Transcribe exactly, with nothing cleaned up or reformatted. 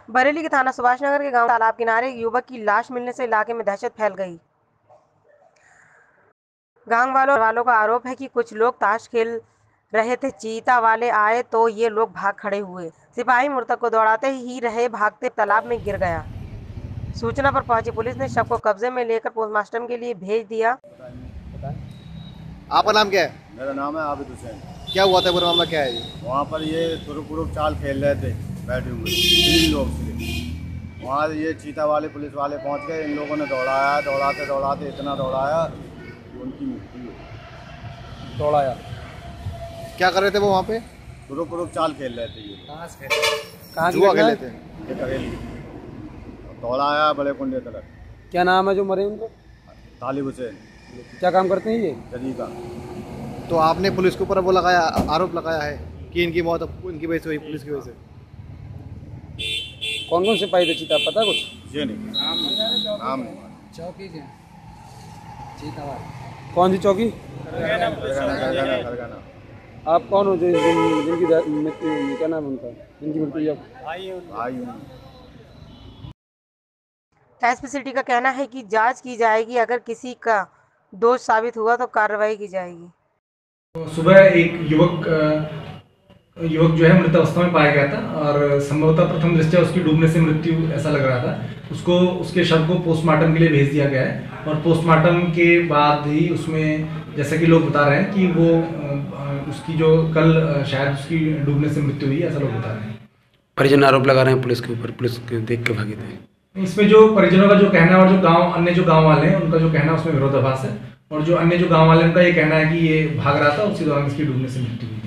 बरेली के थाना सुभाष नगर के गांव तालाब किनारे युवक की लाश मिलने से इलाके में दहशत फैल गई। गांव वालों वालों का आरोप है कि कुछ लोग ताश खेल रहे थे, चीता वाले आए तो ये लोग भाग खड़े हुए। सिपाही मृतक को दौड़ाते ही रहे, भागते तालाब में गिर गया। सूचना पर पहुंची पुलिस ने शव को कब्जे में लेकर पोस्टमार्टम के लिए भेज दिया। आपका नाम क्या है? मेरा नाम है आबिद हुसैन। क्या हुआ था? पूरा मामला क्या है? वहाँ पर ये तुरुक चाल खेल रहे थे बैठे हुए तीन लोग थे। वहाँ ये चीता वाले पुलिस वाले पहुँच गए, इन लोगों ने दौड़ाया, दौड़ाते दौड़ाते इतना दौड़ाया कि उनकी मृत्यु हुई। दौड़ाया? क्या कर रहे थे वो वहाँ पे? तुरुक चाल खेल रहे थे ये। कहाँ से कहाँ जुआ खेल रहे थे? ये करेली दौड़ाया बड़े कुंडे तरफ। क्या नाम है जो मरे उनको? तालिब हुसैन। क्या काम करते हैं ये? तरीका। तो आपने पुलिस के ऊपर वो लगाया, आरोप लगाया है कि इनकी मौत इनकी वजह से हुई, पुलिस की वजह से। कौन कौन से पाए थे चीता, पता कुछ? ये नहीं नाम चौकी के चीता कौन सी चौकी? आप कौन हो जो जिन, जिनकी मृत्यु, क्या नाम उनका, जिनकी मृत्यु? एसपी सिटी का कहना है कि जांच की जाएगी, अगर किसी का दोष साबित हुआ तो कार्रवाई की जाएगी। तो सुबह एक युवक युवक जो है मृत अवस्था में पाया गया था और संभवतः प्रथम दृष्टया उसकी डूबने से मृत्यु ऐसा लग रहा था। उसको उसके शव को पोस्टमार्टम के लिए भेज दिया गया है और पोस्टमार्टम के बाद ही उसमें जैसा कि लोग बता रहे हैं कि वो उसकी जो कल शायद उसकी डूबने से मृत्यु हुई, ऐसा लोग बता रहे हैं। परिजन आरोप लगा रहे हैं पुलिस के ऊपर, पुलिस के देख के भागे थे। इसमें जो परिजनों का जो कहना है और जो गांव अन्य जो गांव वाले हैं उनका जो कहना है उसमें विरोधाभास है, और जो अन्य जो गांव वाले उनका ये कहना है कि ये भाग रहा था, उसी दौरान इसकी डूबने से मृत्यु हुई।